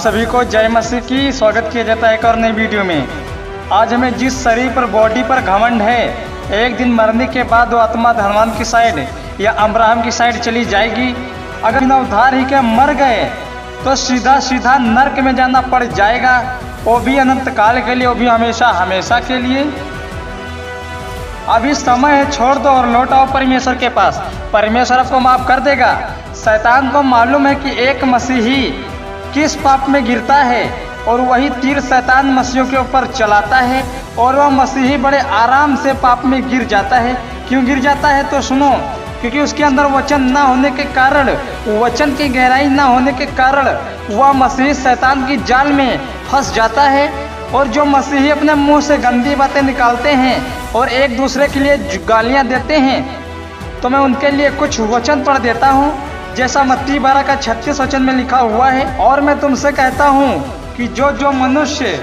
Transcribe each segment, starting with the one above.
सभी को जय मसीह की स्वागत किया जाता है एक और नई वीडियो में। आज हमें जिस शरीर पर बॉडी पर घमंड है, एक दिन मरने के बाद वो आत्मा धनवान की साइड या अब्राहम की साइड चली जाएगी। अगर बिना उद्धार ही के मर गए तो सीधा सीधा नरक में जाना पड़ जाएगा, वो भी अनंत काल के लिए, वो भी हमेशा हमेशा के लिए। अभी समय है, छोड़ दो और लौट आओ परमेश्वर के पास। परमेश्वर आपको माफ कर देगा। शैतान को मालूम है कि एक मसीही किस पाप में गिरता है और वही तीर शैतान मसीहों के ऊपर चलाता है और वह मसीही बड़े आराम से पाप में गिर जाता है। क्यों गिर जाता है तो सुनो, क्योंकि उसके अंदर वचन ना होने के कारण, वचन की गहराई ना होने के कारण वह मसीही शैतान की जाल में फंस जाता है। और जो मसीही अपने मुंह से गंदी बातें निकालते हैं और एक दूसरे के लिए गालियां देते हैं, तो मैं उनके लिए कुछ वचन पढ़ देता हूं, जैसा मत्ती 12 का 36 वचन में लिखा हुआ है। और मैं तुमसे कहता हूं कि जो मनुष्य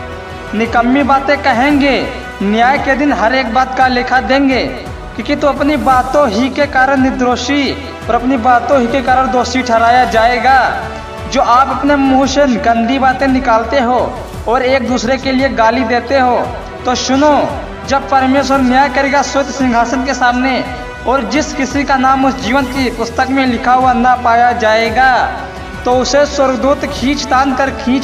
निकम्मी बातें कहेंगे, न्याय के दिन हर एक बात का लेखा देंगे, क्योंकि तो अपनी बातों ही के कारण निर्दोषी और अपनी बातों ही के कारण दोषी ठहराया जाएगा। जो आप अपने मुंह से गंदी बातें निकालते हो और एक दूसरे के लिए गाली देते हो, तो सुनो, जब परमेश्वर न्याय करेगा स्वयं सिंहासन के सामने, और जिस किसी का नाम उस जीवन की पुस्तक में लिखा हुआ ना पाया जाएगा, तो उसे स्वर्गदूत खींच तान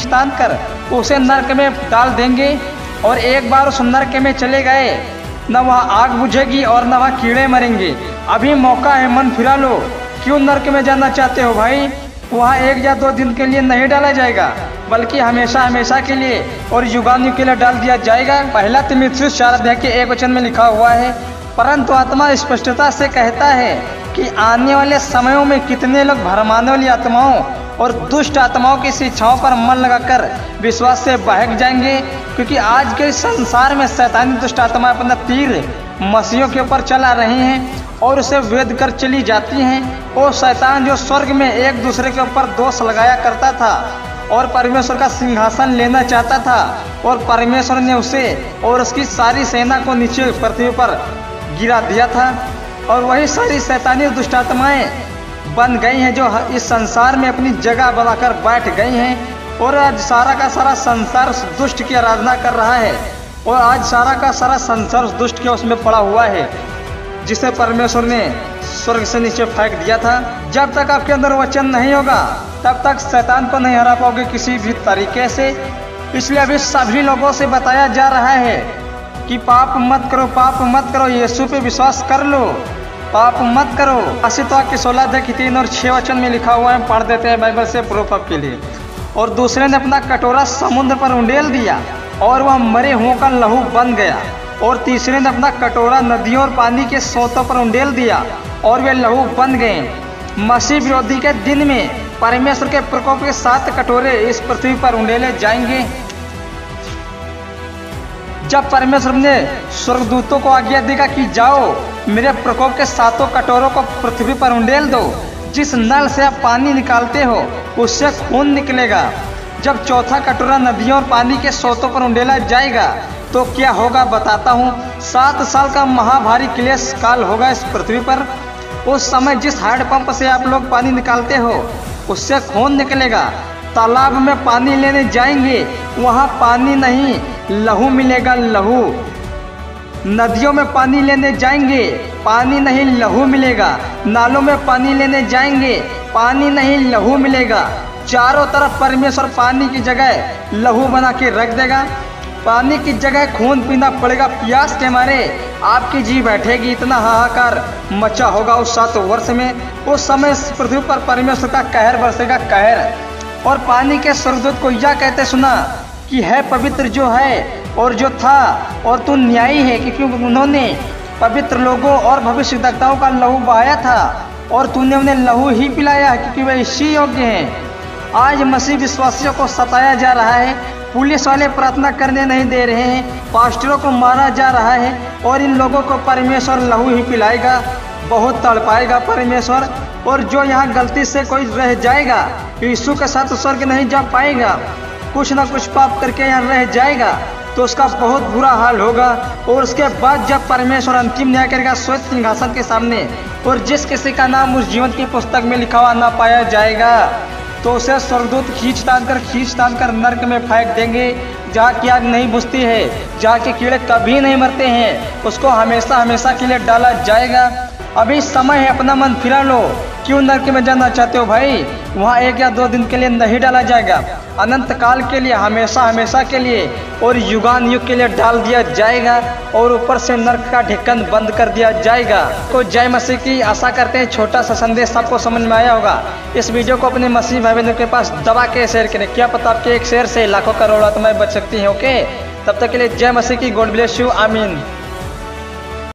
कर उसे नरक में डाल देंगे। और एक बार उस नरक में चले गए, न वहाँ आग बुझेगी और न वहाँ कीड़े मरेंगे। अभी मौका है, मन फिरा लो। क्यों नरक में जाना चाहते हो भाई? वहाँ 1 या 2 दिन के लिए नहीं डाला जाएगा, बल्कि हमेशा हमेशा के लिए और युगानुयुग के लिए डाल दिया जाएगा। पहला तीमुथियुस 4 अध्याय के 1 वचन में लिखा हुआ है। परंतु आत्मा स्पष्टता से कहता है कि आने वाले समयों में कितने लोग भरमाने वाली आत्माओं और दुष्ट आत्माओं की शिक्षाओं पर मन लगाकर विश्वास से बहक जाएंगे, क्योंकि आज के संसार में शैतानी दुष्ट आत्मा अपना तीर मसीहों के ऊपर चला रहे हैं और उसे वेद कर चली जाती हैं। वो शैतान जो स्वर्ग में एक दूसरे के ऊपर दोष लगाया करता था और परमेश्वर का सिंहासन लेना चाहता था, और परमेश्वर ने उसे और उसकी सारी सेना को नीचे पृथ्वी पर गिरा दिया था। और वही सारी शैतानी दुष्ट आत्माएं बन गई हैं जो इस संसार में अपनी जगह बनाकर बैठ गई हैं। और आज सारा का सारा संसार उस दुष्ट की आराधना कर रहा है, और आज सारा का सारा संसार उस दुष्ट के उसमें पड़ा हुआ है, जिसे परमेश्वर ने स्वर्ग से नीचे फेंक दिया था। जब तक आपके अंदर वचन नहीं होगा, तब तक शैतान को नहीं हरा पाओगे किसी भी तरीके से। इसलिए अभी सभी लोगों से बताया जा रहा है कि पाप मत करो, पाप मत करो, यीशु पे विश्वास कर लो, पाप मत करो। आशितवा के 16 अध्याय के 3 और 6 वचन में लिखा हुआ है, पढ़ देते हैं बाइबल से प्रूफ के लिए। और दूसरे ने अपना कटोरा समुद्र पर उंडेल दिया और वह मरे हुओं का लहू बन गया। और तीसरे ने अपना कटोरा नदियों और पानी के सोतों पर उंडेल दिया और वे लहू बन गए। मसीह विरोधी के दिन में परमेश्वर के प्रकोप के 7 कटोरे इस पृथ्वी पर उंडेले जाएंगे। जब परमेश्वर ने स्वर्गदूतों को आज्ञा देगा कि जाओ मेरे प्रकोप के 7 कटोरों को पृथ्वी पर उंडेल दो, जिस नल से आप पानी निकालते हो उससे खून निकलेगा। जब चौथा कटोरा नदियों और पानी के सोतों पर उंडेला जाएगा, तो क्या होगा बताता हूँ। 7 साल का महाभारी क्लेश काल होगा इस पृथ्वी पर। उस समय जिस हैंडपंप से आप लोग पानी निकालते हो उससे खून निकलेगा। तालाब में पानी लेने जाएंगे, वहाँ पानी नहीं लहू मिलेगा, लहू। नदियों में पानी लेने जाएंगे, पानी नहीं लहू मिलेगा। नालों में पानी लेने जाएंगे, पानी नहीं लहू मिलेगा। चारों तरफ परमेश्वर पानी की जगह लहू बना के रख देगा। पानी की जगह खून पीना पड़ेगा। प्यास के मारे आपकी जी बैठेगी। इतना हाहाकार मचा होगा उस 7 वर्ष में। उस समय पृथ्वी पर परमेश्वर का कहर बरसेगा, कहर। और पानी के स्वर्गदूत को यह कहते सुना कि है पवित्र जो है और जो था, और तू न्यायी है, क्योंकि उन्होंने पवित्र लोगों और भविष्यद्वक्ताओं का लहू बहाया था और तूने उन्हें लहू ही पिलाया, क्योंकि वे इसी योग्य हैं। आज मसीह विश्वासियों को सताया जा रहा है, पुलिस वाले प्रार्थना करने नहीं दे रहे हैं, पास्टरों को मारा जा रहा है, और इन लोगों को परमेश्वर लहू ही पिलाएगा। बहुत तड़पाएगा परमेश्वर। और जो यहाँ गलती से कोई रह जाएगा, यीशु के साथ स्वर्ग नहीं जा पाएगा, कुछ ना कुछ पाप करके यहाँ रह जाएगा, तो उसका बहुत बुरा हाल होगा। और उसके बाद जब परमेश्वर अंतिम न्याय करेगा स्वयं सिंहासन के सामने, और जिस किसी का नाम उस जीवन की पुस्तक में लिखा हुआ ना पाया जाएगा, तो उसे स्वर्गदूत खींच तान कर नर्क में फेंक देंगे, जहाँ की आग नहीं बुझती है, जहाँ के कीड़े कभी नहीं मरते हैं। उसको हमेशा हमेशा के लिए डाला जाएगा। अभी समय है, अपना मन फिरा लो। क्यों नर्क में जाना चाहते हो भाई? वहाँ 1 या 2 दिन के लिए नहीं डाला जाएगा, अनंत काल के लिए, हमेशा हमेशा के लिए और युगान युग के लिए डाल दिया जाएगा और ऊपर से नर्क का ढक्कन बंद कर दिया जाएगा। तो जय मसीह की। आशा करते हैं छोटा सा संदेश आपको समझ में आया होगा। इस वीडियो को अपने मसीह भाई बहनों के पास दबा के शेयर करें। क्या पता आपके एक शेयर से लाखों करोड़ आत्माएं बच सकती हैं। ओके, तब तक के लिए जय मसीह की। God bless you. आमीन।